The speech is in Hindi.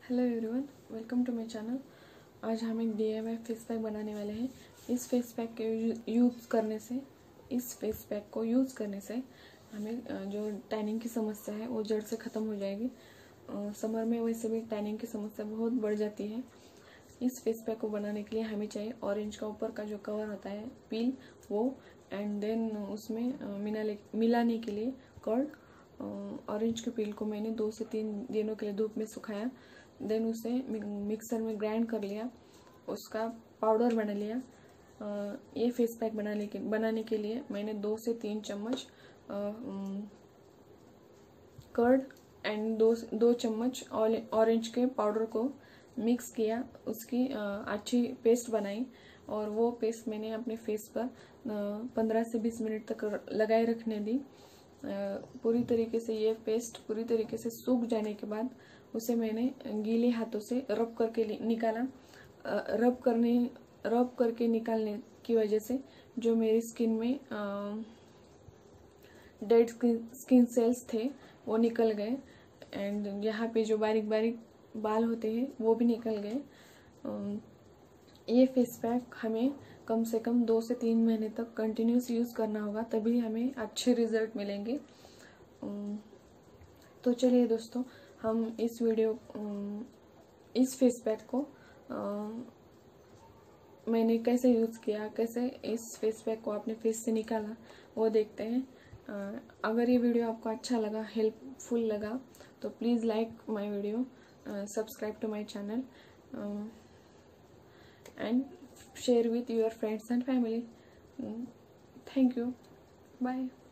Hello everyone, welcome to my channel. आज हम एक DIY फेस पैक बनाने वाले हैं। इस फेस पैक के यूज़ करने से हमें जो टैनिंग की समस्या है वो जड़ से ख़त्म हो जाएगी। समर में वैसे भी टैनिंग की समस्या बहुत बढ़ जाती है। इस फेस पैक को बनाने के लिए हमें चाहिए ऑरेंज का ऊपर का जो कवर होता है पील, वो एंड देन उसमें मिलाने के लिए कर्ड। ऑरेंज के पील को मैंने 2 से 3 दिनों के लिए धूप में सुखाया, देन उसे मिक्सर में ग्राइंड कर लिया, उसका पाउडर बना लिया। ये फेस पैक बनाने के लिए मैंने 2 से 3 चम्मच कर्ड एंड 2 चम्मच ऑरेंज के पाउडर को मिक्स किया, उसकी अच्छी पेस्ट बनाई और वो पेस्ट मैंने अपने फेस पर 15 से 20 मिनट तक लगाए रखने दी। पूरी तरीके से ये पेस्ट पूरी तरीके से सूख जाने के बाद उसे मैंने गीले हाथों से रब करके निकाला। रब करके निकालने की वजह से जो मेरी स्किन में डेड स्किन सेल्स थे वो निकल गए एंड यहाँ पे जो बारीक बारीक बाल होते हैं वो भी निकल गए। ये फेस पैक हमें कम से कम 2 से 3 महीने तक कंटिन्यूस यूज़ करना होगा, तभी हमें अच्छे रिजल्ट मिलेंगे। तो चलिए दोस्तों, हम इस फेस पैक को मैंने कैसे यूज़ किया, कैसे इस फेस पैक को अपने फेस से निकाला, वो देखते हैं। अगर ये वीडियो आपको अच्छा लगा, हेल्पफुल लगा, तो please like my video, subscribe to my channel and share with your friends and family. Thank you. Bye.